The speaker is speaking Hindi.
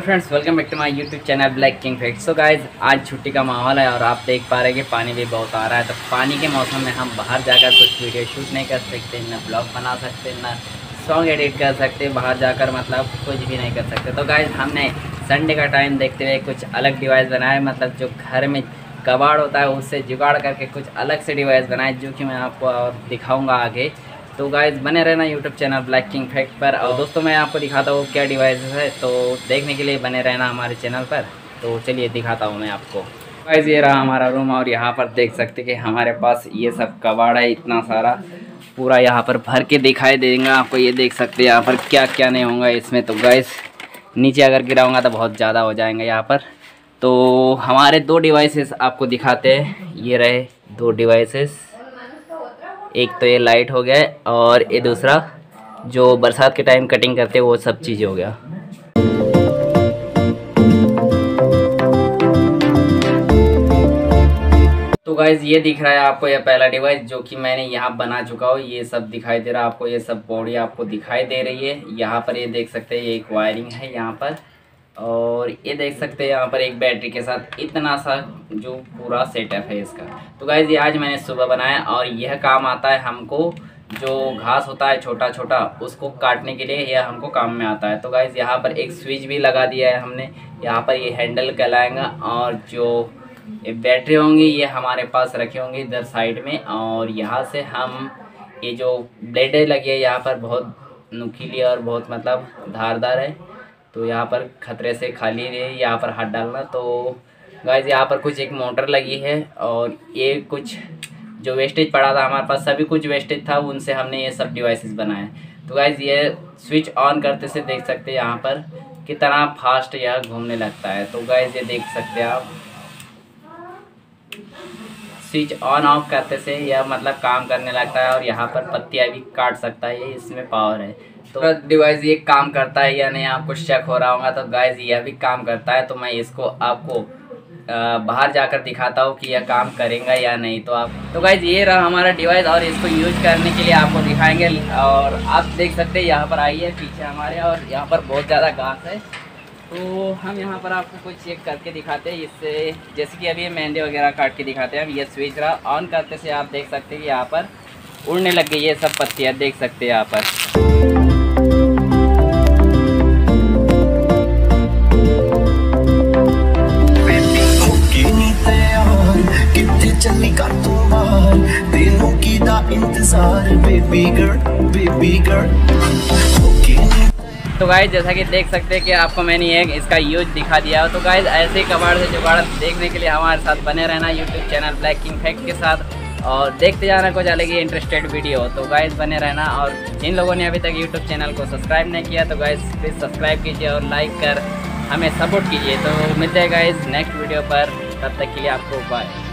Friends, welcome back to my YouTube channel black king facts. So guys, आज छुट्टी का माहौल है और आप देख पा रहे हैं कि पानी भी बहुत आ रहा है। तो पानी के मौसम में हम बाहर जाकर कुछ वीडियो शूट नहीं कर सकते, ना ब्लॉग बना सकते, ना सॉन्ग एडिट कर सकते, बाहर जाकर मतलब कुछ भी नहीं कर सकते। तो गाइज, हमने संडे का टाइम देखते हुए कुछ अलग डिवाइस बनाए, मतलब जो घर में कबाड़ होता है उससे जुगाड़ करके कुछ अलग से डिवाइस बनाए, जो कि मैं आपको दिखाऊँगा आगे। तो गाइज़, बने रहना YouTube channel black king fact पर। और दोस्तों, मैं आपको दिखाता हूँ क्या डिवाइस है, तो देखने के लिए बने रहना हमारे चैनल पर। तो चलिए दिखाता हूँ मैं आपको। गाइज़, ये रहा हमारा रूम और यहाँ पर देख सकते कि हमारे पास ये सब कबाड़ है, इतना सारा पूरा यहाँ पर भर के दिखाई देगा आपको। ये देख सकते हैं यहाँ पर क्या क्या नहीं होगा इसमें। तो गाइज़, नीचे अगर गिराऊँगा तो बहुत ज़्यादा हो जाएंगे यहाँ पर। तो हमारे दो डिवाइसेस आपको दिखाते हैं। ये रहे दो डिवाइसेस, एक तो ये लाइट हो गया और ये दूसरा जो बरसात के टाइम कटिंग करते हैं वो सब चीज़ हो गया। तो गाइज़, ये दिख रहा है आपको ये पहला डिवाइस जो कि मैंने यहाँ बना चुका हूँ। ये सब दिखाई दे रहा है आपको, ये सब बॉडी आपको दिखाई दे रही है। यहाँ पर ये देख सकते हैं, ये एक वायरिंग है यहाँ पर, और ये देख सकते हैं यहाँ पर एक बैटरी के साथ इतना सा जो पूरा सेटअप है इसका। तो गाइज़, ये आज मैंने सुबह बनाया और यह काम आता है हमको, जो घास होता है छोटा छोटा उसको काटने के लिए यह हमको काम में आता है। तो गाइज़, यहाँ पर एक स्विच भी लगा दिया है हमने। यहाँ पर ये हैंडल कहलाएगा और जो ये बैटरी होंगी ये हमारे पास रखे होंगे इधर साइड में। और यहाँ से हम ये जो ब्लेडें लगी है यहाँ पर बहुत नुकीली और बहुत मतलब धारदार है, तो यहाँ पर खतरे से खाली है यहाँ पर हाथ डालना। तो गाइज़, यहाँ पर कुछ एक मोटर लगी है और ये कुछ जो वेस्टेज पड़ा था हमारे पास, सभी कुछ वेस्टेज था, उनसे हमने ये सब डिवाइसेस बनाए। तो गाइज़, ये स्विच ऑन करते से देख सकते हैं यहाँ पर कितना फास्ट यह घूमने लगता है। तो गाइज़, ये देख सकते हैं आप, स्विच ऑन ऑफ करते से यह मतलब काम करने लगता है और यहाँ पर पत्तियाँ भी काट सकता है, ये इसमें पावर है। तो डिवाइस ये काम करता है या नहीं आपको शक हो रहा होगा। तो गाइज़, यह भी काम करता है। तो मैं इसको आपको बाहर जाकर दिखाता हूँ कि यह काम करेगा या नहीं। तो गाइज़, ये रहा हमारा डिवाइस और इसको यूज करने के लिए आपको दिखाएंगे। और आप देख सकते हैं यहाँ पर आइए पीछे हमारे, और यहाँ पर बहुत ज़्यादा घास है। तो हम यहाँ पर आपको कुछ चेक करके दिखाते हैं इससे, जैसे कि अभी मेहंदी वगैरह काट के दिखाते हैं हम। ये स्विच रहा, ऑन करते से आप देख सकते हैं कि यहाँ पर उड़ने लग गई ये सब पत्तियाँ, देख सकते हैं यहाँ पर। तो गाइज, जैसा कि देख सकते हैं कि आपको मैंने एक इसका यूज दिखा दिया हो। तो गाइज, ऐसे ही कबाड़ से जुगाड़ देखने के लिए हमारे साथ बने रहना YouTube channel black king fact के साथ, और देखते जाना कुछ अलग ही इंटरेस्टेड वीडियो। तो गाइज, बने रहना। और जिन लोगों ने अभी तक यूट्यूब चैनल को सब्सक्राइब नहीं किया तो गाइज प्लीज़ सब्सक्राइब कीजिए और लाइक कर हमें सपोर्ट कीजिए। तो मिलते हैं गाइज नेक्स्ट वीडियो पर, तब तक के लिए आपको बाय।